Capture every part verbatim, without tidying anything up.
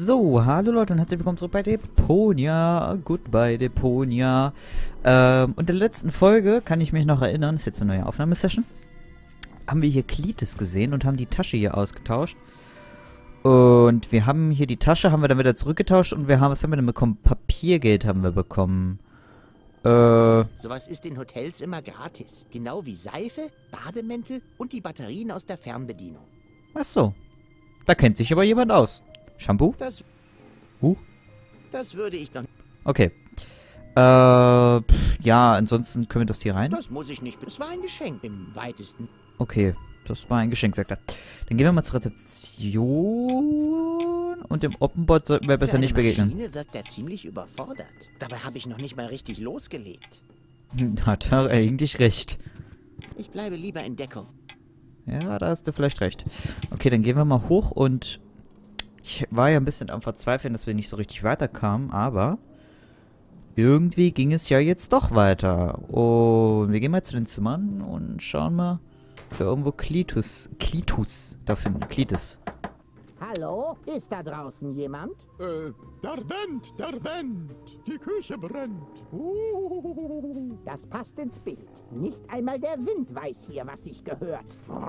So, hallo Leute und herzlich willkommen zurück bei Deponia. Goodbye Deponia. Ähm, und in der letzten Folge, kann ich mich noch erinnern, ist jetzt eine neue Aufnahmesession, haben wir hier Cletus gesehen und haben die Tasche hier ausgetauscht. Und wir haben hier die Tasche, haben wir dann wieder zurückgetauscht und wir haben, was haben wir denn bekommen? Papiergeld haben wir bekommen. Äh... Sowas ist in Hotels immer gratis. Genau wie Seife, Bademäntel und die Batterien aus der Fernbedienung. Ach so. Da kennt sich aber jemand aus. Shampoo? Das... Huh? Das würde ich dann... Okay. Äh, pff, ja, ansonsten können wir das hier rein? Das muss ich nicht. Es war ein Geschenk im weitesten... Okay, das war ein Geschenk, sagt er. Dann gehen wir mal zur Rezeption. Und dem Oppenbot sollten wir besser nicht begegnen. Für eine Maschine wirkt er ziemlich überfordert. Dabei habe ich noch nicht mal richtig losgelegt. Hat er eigentlich recht. Ich bleibe lieber in Deckung. Ja, da hast du vielleicht recht. Okay, dann gehen wir mal hoch und... Ich war ja ein bisschen am Verzweifeln, dass wir nicht so richtig weiterkamen, aber... Irgendwie ging es ja jetzt doch weiter. Und wir gehen mal zu den Zimmern und schauen mal, ob wir irgendwo Cletus... Cletus da finden. Cletus. Hallo? Ist da draußen jemand? Äh, da brennt, da brennt. Die Küche brennt. Uh. Das passt ins Bild. Nicht einmal der Wind weiß hier, was sich gehört.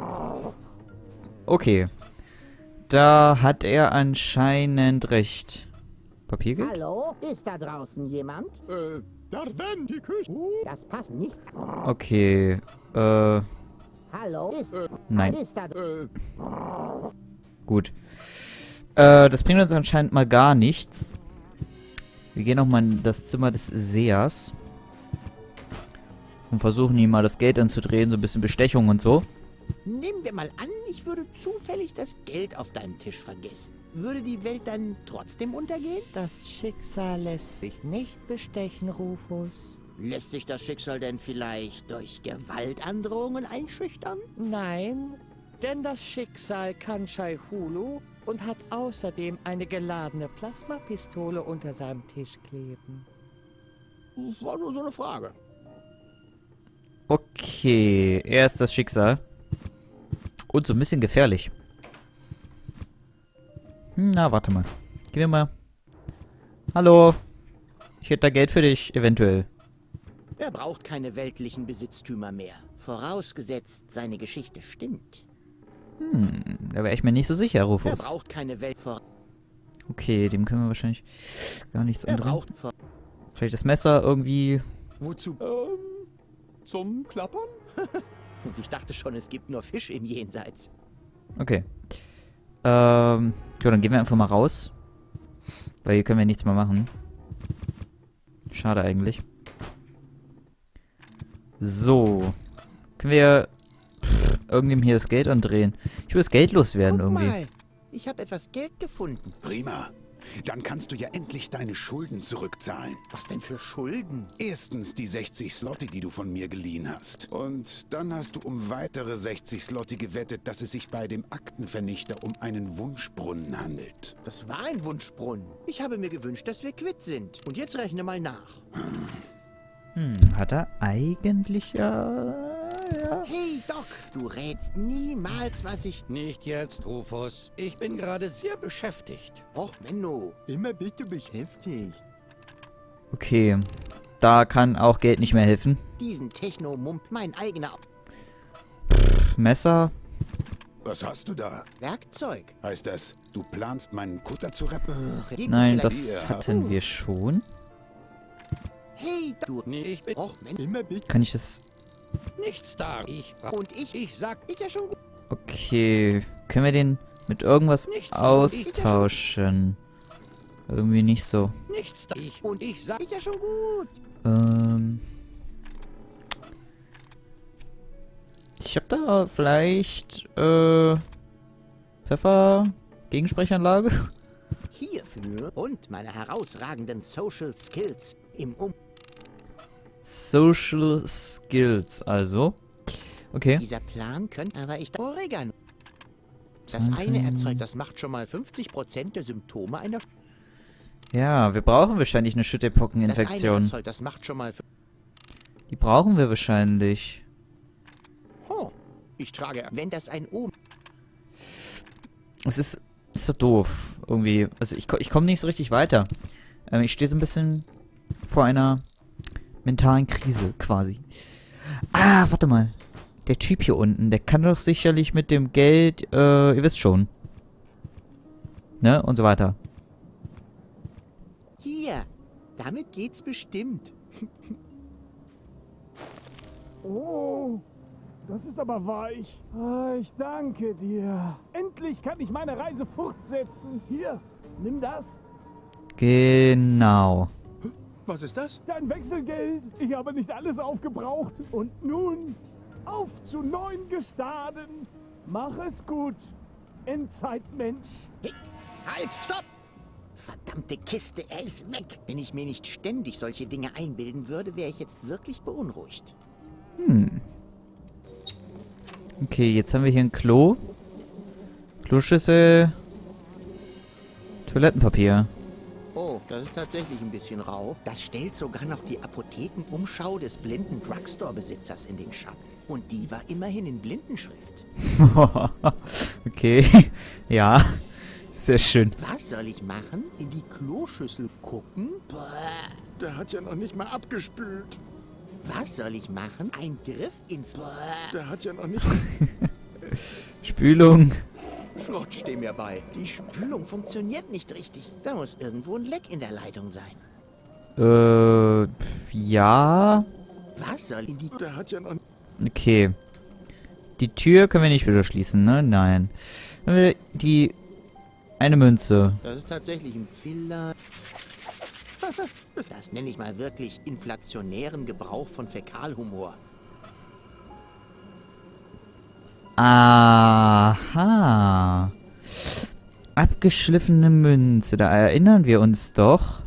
Okay. Da hat er anscheinend recht. Papiergeld? Hallo? Ist da draußen jemand? Äh, da brennt die Küche. Uh. Das passt nicht. Okay. Äh, Hallo? Ist, Äh. nein. ist da... Äh, Gut. Äh, das bringt uns anscheinend mal gar nichts. Wir gehen nochmal in das Zimmer des Sehers. Und versuchen ihm mal das Geld anzudrehen, so ein bisschen Bestechung und so. Nehmen wir mal an, ich würde zufällig das Geld auf deinem Tisch vergessen. Würde die Welt dann trotzdem untergehen? Das Schicksal lässt sich nicht bestechen, Rufus. Lässt sich das Schicksal denn vielleicht durch Gewaltandrohungen einschüchtern? Nein, denn das Schicksal kann Shai-Hulud und hat außerdem eine geladene Plasmapistole unter seinem Tisch kleben. Das war nur so eine Frage. Okay, er ist das Schicksal. Und so ein bisschen gefährlich. Hm, na, warte mal. Gehen wir mal. Hallo. Ich hätte da Geld für dich, eventuell. Er braucht keine weltlichen Besitztümer mehr. Vorausgesetzt, seine Geschichte stimmt. Hm, da wäre ich mir nicht so sicher, Er Rufus. braucht keine Welt vor. Okay, dem können wir wahrscheinlich gar nichts Er andrehen. braucht vor. Vielleicht das Messer irgendwie... wozu? Ähm, zum Klappern? Und ich dachte schon, es gibt nur Fisch im Jenseits. Okay. Ähm, ja, dann gehen wir einfach mal raus. Weil hier können wir nichts mehr machen. Schade eigentlich. So. Können wir pff, irgendwem hier das Geld andrehen? Ich will das Geld loswerden Guck irgendwie. mal, ich habe etwas Geld gefunden. Prima. Dann kannst du ja endlich deine Schulden zurückzahlen. Was denn für Schulden? Erstens die sechzig Slotti, die du von mir geliehen hast. Und dann hast du um weitere sechzig Slotti gewettet, dass es sich bei dem Aktenvernichter um einen Wunschbrunnen handelt. Das war ein Wunschbrunnen. Ich habe mir gewünscht, dass wir quitt sind. Und jetzt rechne mal nach. Hm, hat er eigentlich ja... ja. Hey, Doc, du rätst niemals, was ich... Nicht jetzt, Rufus. Ich bin gerade sehr beschäftigt. Och, Menno. Immer bist du beschäftigt. Okay. Da kann auch Geld nicht mehr helfen. Diesen Techno-Mump, mein eigener Pff, Messer. Was hast du da? Werkzeug. Heißt das, du planst meinen Kutter zu retten? Ach, gibt es Nein, vielleicht- das Ja. hatten wir schon. Hey, du... Nee, ich bin Och, Menno. Immer bist Kann ich das... nichts da. Ich bra- Und ich... Ich sag Ist ja schon gut. Okay. Können wir den mit irgendwas Nichts. austauschen? Irgendwie nicht so. nichts da. Ich Und ich sag Ist ja schon gut. Ähm... Ich hab da vielleicht, äh... Pfeffer... Gegensprechanlage? Hierfür und meine herausragenden Social Skills im Um... Social Skills, also. Okay. Dieser Plan könnte aber ich... Oregano. Das Dann eine können- erzeugt, das macht schon mal fünfzig Prozent der Symptome einer... Ja, wir brauchen wahrscheinlich eine Das eine Schüttelpockeninfektion. erzeugt, das macht schon mal... Die brauchen wir wahrscheinlich. Oh, ich trage... Wenn das ein Ohm... Es ist Ist doch doof. Irgendwie. Also ich, ich komme nicht so richtig weiter. Ähm, ich stehe so ein bisschen vor einer mentalen Krise quasi. Ah, warte mal. Der Typ hier unten, der kann doch sicherlich mit dem Geld, äh, ihr wisst schon. Ne? Und so weiter. Hier, damit geht's bestimmt. Oh, das ist aber weich. Ah, ich danke dir. Endlich kann ich meine Reise fortsetzen. Hier, nimm das. Genau. Was ist das? Dein Wechselgeld. Ich habe nicht alles aufgebraucht. Und nun auf zu neuen Gestaden. Mach es gut, Endzeitmensch. Hey, halt, stopp! Verdammte Kiste, er ist weg. Wenn ich mir nicht ständig solche Dinge einbilden würde, wäre ich jetzt wirklich beunruhigt. Hm. Okay, jetzt haben wir hier ein Klo. Kloschüssel. Toilettenpapier. Oh, das ist tatsächlich ein bisschen rau. Das stellt sogar noch die Apothekenumschau des blinden Drugstore-Besitzers in den Schatten. Und die war immerhin in Blindenschrift. Okay. Ja. Sehr schön. Was soll ich machen? In die Kloschüssel gucken? Boah. Der hat ja noch nicht mal abgespült. Was soll ich machen? Ein Griff ins... Boah. Der hat ja noch nicht... Spülung. Schrott, steh mir bei. Die Spülung funktioniert nicht richtig. Da muss irgendwo ein Leck in der Leitung sein. Äh, ja. Was soll in die... Der hat ja noch... Okay. Die Tür können wir nicht wieder schließen, ne? Nein. Dann haben wir die... Eine Münze. Das ist tatsächlich ein Fehler. Das nenne ich mal wirklich inflationären Gebrauch von Fäkalhumor. Aha. Abgeschliffene Münze. Da erinnern wir uns doch,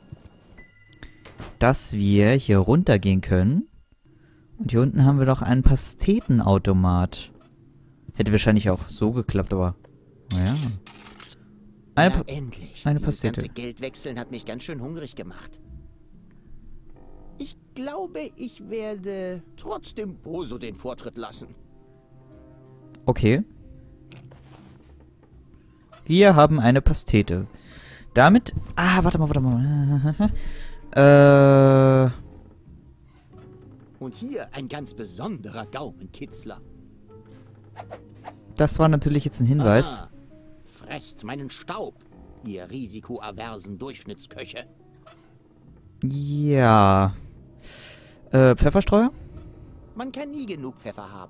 dass wir hier runtergehen können. Und hier unten haben wir doch einen Pastetenautomat. Hätte wahrscheinlich auch so geklappt, aber... Naja. Eine, Na, pa endlich. eine Dieses Pastete. ganze Geldwechseln hat mich ganz schön hungrig gemacht. Ich glaube, ich werde trotzdem Boso den Vortritt lassen. Okay. Wir haben eine Pastete. Damit... Ah, warte mal, warte mal. äh... Und hier ein ganz besonderer Gaumenkitzler. Das war natürlich jetzt ein Hinweis. Ah, fresst meinen Staub, ihr risikoaversen Durchschnittsköche. Ja. Äh, Pfefferstreuer? Man kann nie genug Pfeffer haben.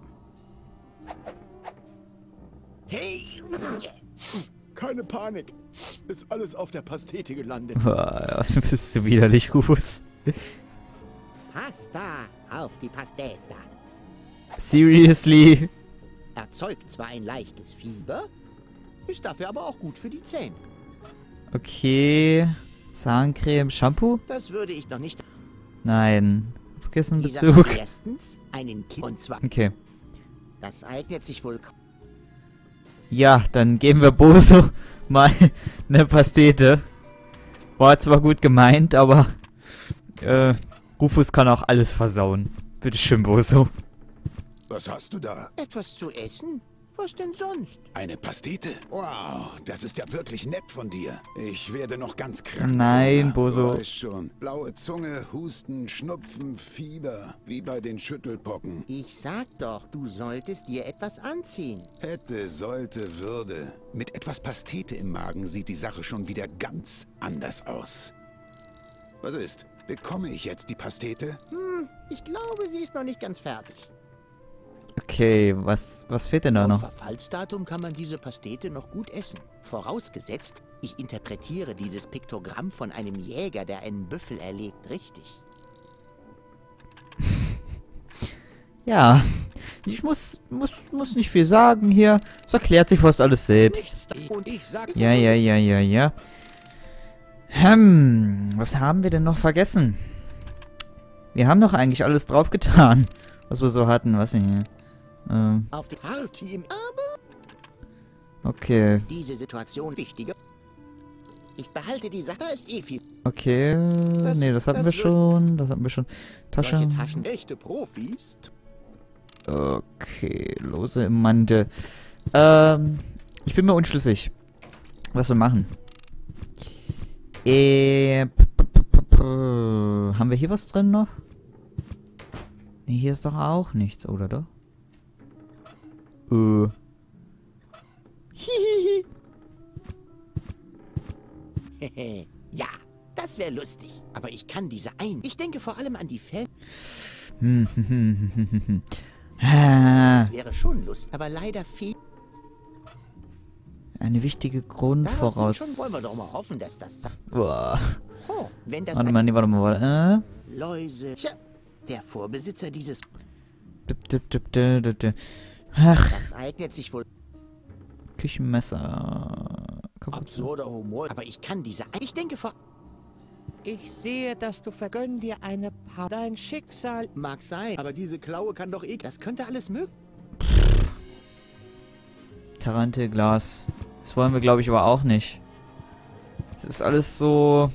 Hey! Keine Panik. Ist alles auf der Pastete gelandet. Du bist so widerlich, Rufus. Pasta auf die Pasteta. Seriously? Erzeugt zwar ein leichtes Fieber, ist dafür aber auch gut für die Zähne. Okay. Zahncreme, Shampoo? Das würde ich noch nicht... Nein. Vergessen Dieser Bezug. hat erstens einen Ki und zwar... Okay. Das eignet sich wohl... Ja, dann geben wir Boso mal eine Pastete. War zwar gut gemeint, aber äh, Rufus kann auch alles versauen. Bitteschön, Boso. Was hast du da? Etwas zu essen? Was denn sonst? Eine Pastete? Wow, das ist ja wirklich nett von dir. Ich werde noch ganz krank. Nein, Hunger. Boso. Du weißt schon. Blaue Zunge, Husten, Schnupfen, Fieber. Wie bei den Schüttelpocken. Ich sag doch, du solltest dir etwas anziehen. Hätte, sollte, würde. Mit etwas Pastete im Magen sieht die Sache schon wieder ganz anders aus. Was ist? Bekomme ich jetzt die Pastete? Hm, ich glaube, sie ist noch nicht ganz fertig. Okay, was, was fehlt denn da Laut noch? Verfallsdatum kann man diese Pastete noch gut essen. Vorausgesetzt, ich interpretiere dieses Piktogramm von einem Jäger, der einen Büffel erlegt, richtig. Ja, ich muss, muss, muss nicht viel sagen hier. Es erklärt sich fast alles selbst. Und ich sag... Ja, ja, ja, ja, ja. Hm, was haben wir denn noch vergessen? Wir haben doch eigentlich alles drauf getan, was wir so hatten. Was denn hier? Ähm, Auf die Party im Aber okay. diese Situation wichtiger. Ich behalte die Sache, ist eh viel. Okay, Das- nee, das hatten das wir wird- schon. Das hatten wir schon. Solche Tasche. Taschen, echte Profis. Okay, lose im Mantel. Ähm, ich bin mir unschlüssig. Was wir machen. Äh, p -p -p -p haben wir hier was drin noch? Nee, hier ist doch auch nichts, oder doch? Äh. Hihihi. Ja, das wäre lustig. Aber ich kann diese ein... Ich denke vor allem an die Fel... Hm, hm, hm, hm, hm, hm. Ah, Das wäre schon lustig, aber leider fehlt... eine wichtige Darauf Grundvoraus... sind schon, wollen wir doch mal hoffen, dass das... Boah. Oh, wenn das... Warte mal, nee, warte mal, warte. Äh? Läuse... Tja, der Vorbesitzer dieses... Dip, dip, dip, dip, dip, dip. Ach, Das eignet sich wohl... Küchenmesser. Kaputt. Absurder Humor. Aber ich kann diese... Ich denke vor... Ich sehe, dass du vergönn dir eine Pa... Dein Schicksal... Mag sein, aber diese Klaue kann doch eh... Das könnte alles möglich... Tarante, Glas. Das wollen wir, glaube ich, aber auch nicht. Es ist alles so...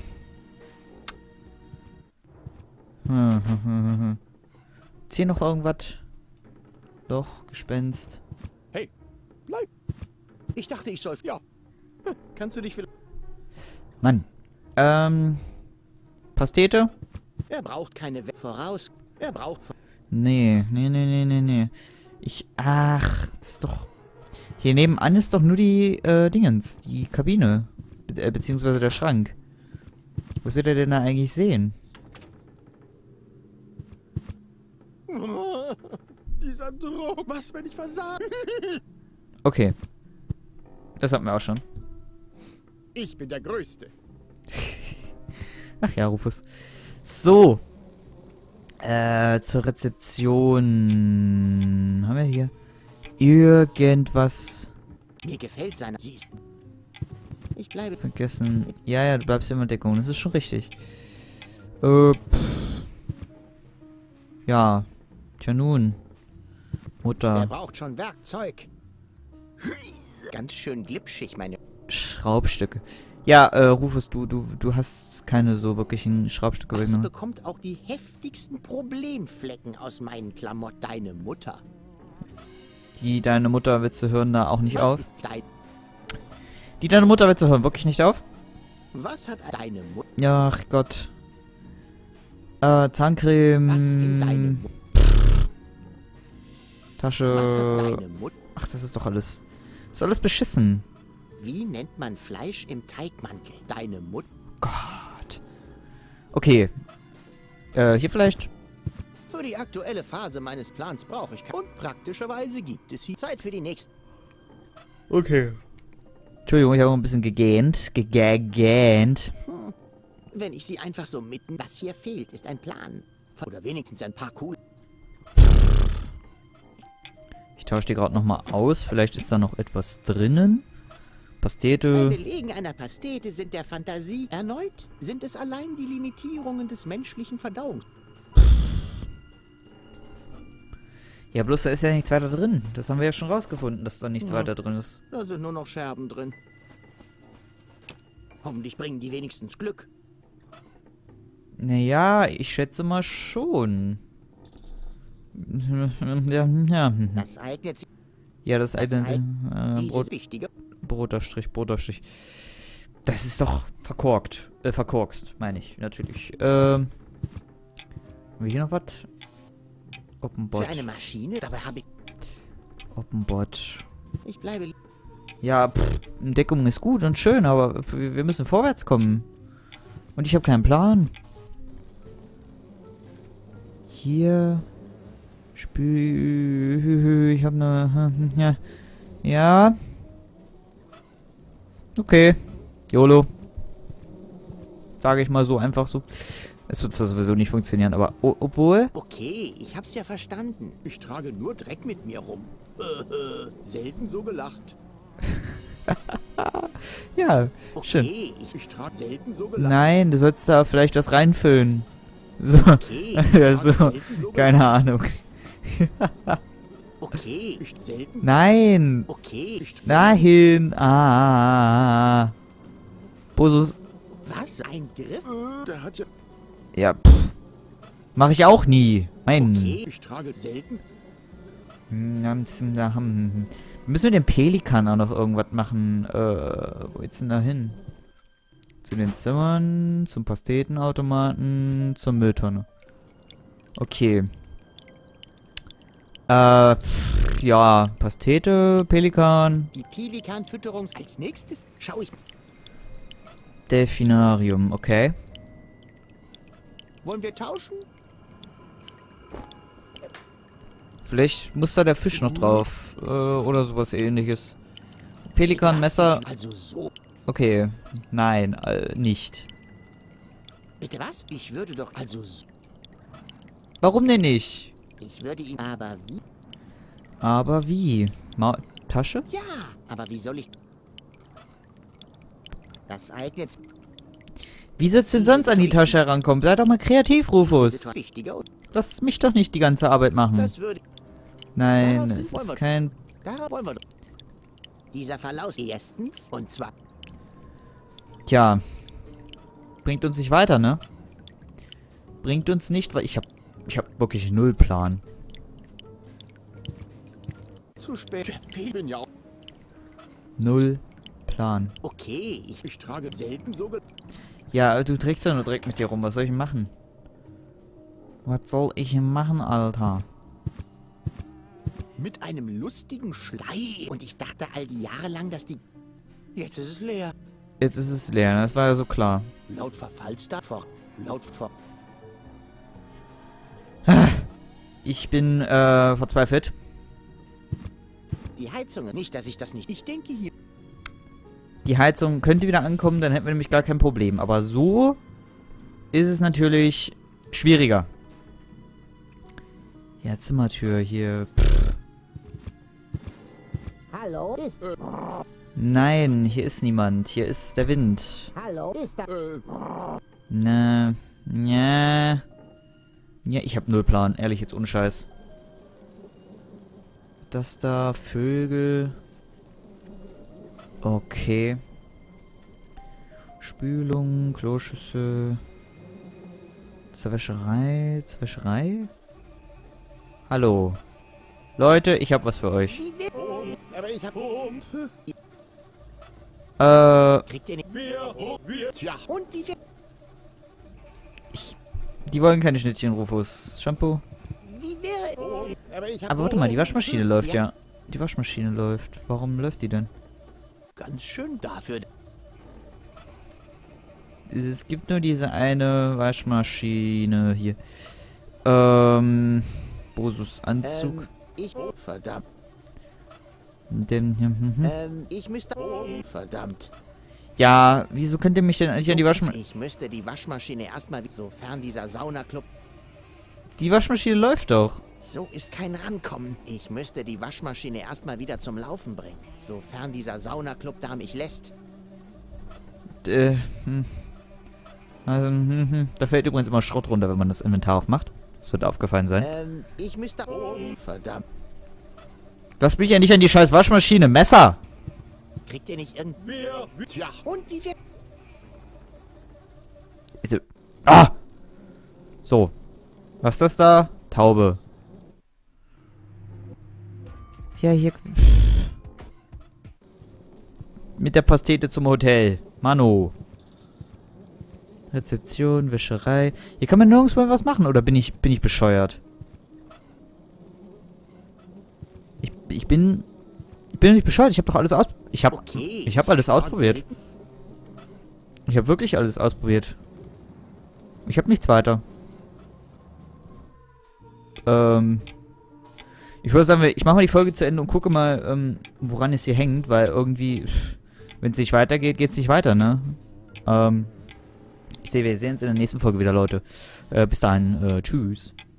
Hm, hm, hm, hm. Ist hier noch irgendwas? Doch, Gespenst. Hey, bleib. Ich dachte, ich soll... Ja. Hm, Kannst du dich vielleicht... Mann. Ähm... Pastete? Er braucht keine... We voraus... Er braucht... Nee, nee, nee, nee, nee, nee. Ich... Ach, das ist doch... Hier nebenan ist doch nur die, äh, Dingens. Die Kabine. Be äh, beziehungsweise der Schrank. Was wird er denn da eigentlich sehen? Dieser Druck. Was, wenn ich versage? Okay. Das hatten wir auch schon. Ich bin der Größte. Ach ja, Rufus. So. Äh, zur Rezeption. Haben wir hier irgendwas Mir gefällt seine... Sie ist... Ich bleibe... vergessen? Ja, ja, du bleibst immer in Deckung. Das ist schon richtig. Äh, pff. Ja. Tja nun. Er Mutter. braucht schon Werkzeug. Ganz schön glitschig, meine... Schraubstücke. Ja, äh, Rufus, du, du, du hast keine so wirklichen Schraubstücke Was weggenommen. bekommt auch die heftigsten Problemflecken aus meinen Klamotten? Deine Mutter. Die deine Mutterwitze hören da auch nicht Was auf. ist dein... Die deine Mutterwitze hören wirklich nicht auf? Was hat deine Mutter... Ja, ach Gott. Äh, Zahncreme. Was will deine Mutter... Tasche. Was hat deine Mutter... Ach, das ist doch alles. Das ist alles beschissen. Wie nennt man Fleisch im Teigmantel? Deine Mutter... Gott. Okay. Äh, hier vielleicht? Für die aktuelle Phase meines Plans brauche ich... Und praktischerweise gibt es hier Zeit für die nächsten... Okay. Entschuldigung, ich habe ein bisschen gegähnt. Gegähnt. Hm. Wenn ich sie einfach so mitten... Was hier fehlt, ist ein Plan. Oder wenigstens ein paar cool... Ich tausche die gerade nochmal aus. Vielleicht ist da noch etwas drinnen. Bei Pastete. Belegen einer Pastete sind der Fantasie... Erneut sind es allein die Limitierungen des menschlichen Verdauungs... Ja, bloß da ist ja nichts weiter drin. Das haben wir ja schon rausgefunden, dass da nichts Ja. weiter drin ist. Da sind nur noch Scherben drin. Hoffentlich bringen die wenigstens Glück. Naja, ich schätze mal schon. Ja, ja. Das eignet sich... Ja, das Das eine äh, Dieses Brot, Wichtige... Brotaufstrich, Brotaufstrich. Das ist doch verkorkt. Äh, verkorkst, meine ich, natürlich. Ähm. Haben wir hier noch was? Openbot. Für eine Maschine? Dabei habe ich... Openbot. Ich bleibe... Ja, pff, Deckung ist gut und schön, aber wir wir müssen vorwärts kommen. Und ich habe keinen Plan. Hier. Spül. Ich habe eine... Ja. Ja. Okay. YOLO. Sage ich mal so, einfach so. Es wird zwar sowieso nicht funktionieren, aber o- obwohl... Okay, ich hab's ja verstanden. Ich trage nur Dreck mit mir rum. Selten so gelacht. Ja, schön. Okay, ich... Ich trage selten so gelacht. Nein, du sollst da vielleicht was reinfüllen. So. Okay, Ja, so. selten so Keine Ahnung. okay, Ich selten so... Nein. okay. Ich Dahin. Ah. Bosus. Was? Ein Griff? Äh, der hat ja... Ja, pff. Mach ich auch nie. Mein. Okay. Ich trage selten... Müssen wir den Pelikan auch noch irgendwas machen? Äh, wo geht's denn da hin? Zu den Zimmern, zum Pastetenautomaten, zur Mülltonne. Okay. Äh, ja, Pastete, Pelikan. Die Pelikanfütterung als nächstes schaue ich. Delfinarium, okay. Wollen wir tauschen? Vielleicht muss da der Fisch noch drauf. Äh, oder sowas ähnliches. Pelikanmesser. Also so. Okay. Nein, äh, nicht. Bitte was? Ich würde doch also so. Warum denn nicht? Ich würde ihn aber wie? Aber wie? Ma Tasche? Ja, aber wie soll ich... Das eignet... Wie sollst du denn sonst an die Tasche herankommen? Sei doch mal kreativ, Rufus. Lass mich doch nicht die ganze Arbeit machen. Das würde... Nein, Darauf es sind- wollen ist wir- kein... Da wollen wir doch... Dieser Verlauf erstens, und zwar... Tja. Bringt uns nicht weiter, ne? Bringt uns nicht, weil ich hab... Ich hab wirklich null Plan. Zu spät. Ich bin ja auch... Null Plan. Okay, ich, ich trage selten so... ge- Ja, du trägst ja nur direkt mit dir rum. Was soll ich machen? Was soll ich machen, Alter? Mit einem lustigen Schlei. Und ich dachte all die Jahre lang, dass die... Jetzt ist es leer. Jetzt ist es leer, das war ja so klar. Laut Verfallsdatum. Laut Ver... Ich bin, äh, verzweifelt. Die Heizung. Nicht, dass ich das nicht... Ich denke hier... Die Heizung könnte wieder ankommen, dann hätten wir nämlich gar kein Problem. Aber so ist es natürlich schwieriger. Ja, Zimmertür hier. Pff. Hallo, ist, Nein, hier ist niemand. Hier ist der Wind. hallo, ist da. Na, ja. Ja, ich hab null Plan. Ehrlich, jetzt ohne Scheiß. Das da, Vögel. Okay. Spülung, Kloschüssel. Zur Wäscherei. Zur Wäscherei? Hallo. Leute, ich hab was für euch. Aber ich hab... Äh, Kriegt ihr nicht... Tja. Und wie viel... die wollen keine Schnittchen, Rufus. Shampoo. Wie wäre... Aber ich hab... Aber warte mal, die Waschmaschine läuft ja. Die Waschmaschine läuft. Warum läuft die denn? Ganz schön dafür... Es gibt nur diese eine Waschmaschine hier. Ähm, Bosus Anzug. Ähm, ich... Verdammt. Den, hm, hm, hm. Ähm, ich müsste... Verdammt. Ja, wieso könnt ihr mich denn nicht an die Waschmaschine... Ich müsste die Waschmaschine erstmal... Sofern dieser Saunaclub... Die Waschmaschine läuft doch. So ist kein Rankommen. Ich müsste die Waschmaschine erstmal wieder zum Laufen bringen. Sofern dieser Saunaclub da mich lässt. Äh, hm. Also, hm, hm. Da fällt übrigens immer Schrott runter, wenn man das Inventar aufmacht. Das wird aufgefallen sein. Ähm, ich müsste... Verdammt. Lass mich ja nicht an die scheiß Waschmaschine. Messer! Kriegt ihr nicht irgendwie... Tja. Und wie viel... Also, ah! So. Was ist das da? Taube. Ja, hier... Mit der Pastete zum Hotel. Mano. Rezeption, Wäscherei. Hier kann man nirgendwo was machen, oder bin ich, bin ich bescheuert? Ich, ich bin... Ich bin nicht bescheuert, ich habe doch alles aus... Ich habe Okay. ich hab alles ausprobiert. Ich habe wirklich alles ausprobiert. Ich habe nichts weiter. Ähm... Ich würde sagen, ich mache mal die Folge zu Ende und gucke mal, ähm, woran es hier hängt, weil irgendwie, wenn es nicht weitergeht, geht es nicht weiter, ne? Ähm, ich sehe, wir sehen uns in der nächsten Folge wieder, Leute. Äh, bis dahin, äh, tschüss.